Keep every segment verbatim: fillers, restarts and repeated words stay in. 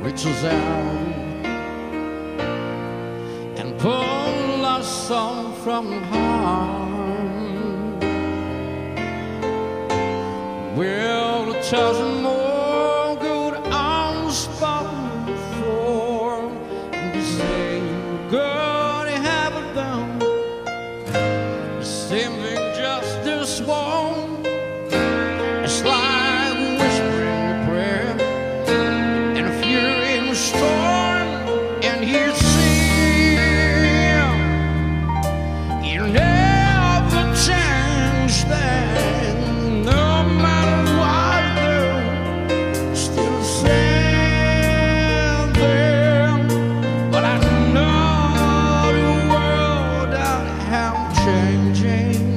reaches out and pull us some from harm. Well, it doesn't more good unspoken before, and the same good it haven't done. The same thing just this one. It's like whispering a prayer, and if you're in a storm and you see, you never change that. No matter what you do, still the same thing. But I know the world out how changing.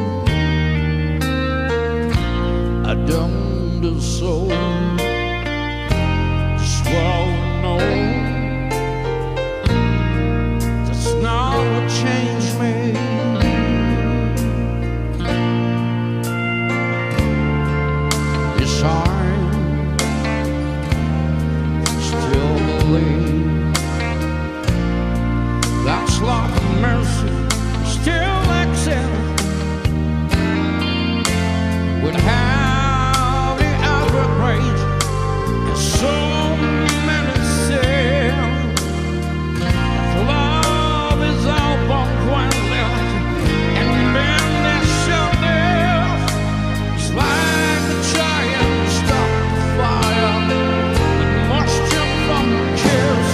I don't do so. Just wanna know that's not what changed me. It's hard still believe God's love and mercy still exists. With how the other great and so many sins, love is open quietly and men that shall live. It's like a giant stop the fire with moisture from the kiss,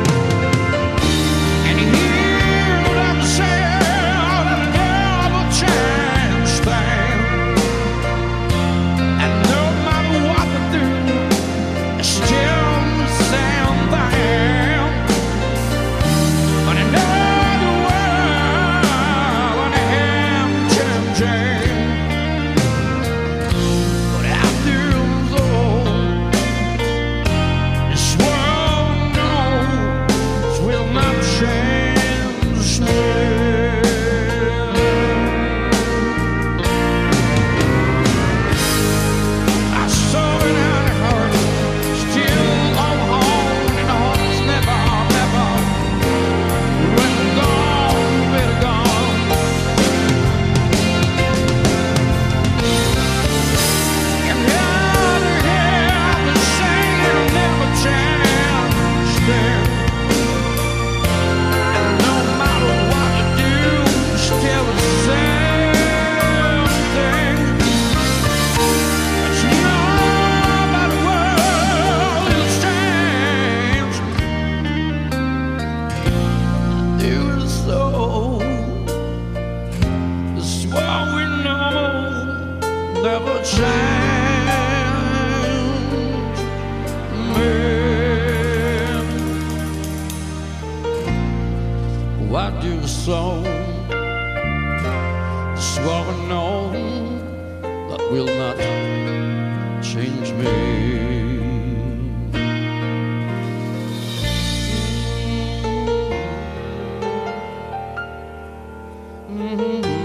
and he healed himself and never changed things. And no matter what we do, it's still the same thing. But in another world, when I am changing, but after all, this world knows will not change me. I saw it and I heard it, still on hold, and the heart is never, never really gone, really gone. And the other hand is saying it'll never change there. And no matter what you do, still the same thing. But you know about the world has changed. It was so. This is what we know never changed me. Why do so? This is what we know that will not change me. Mm-hmm.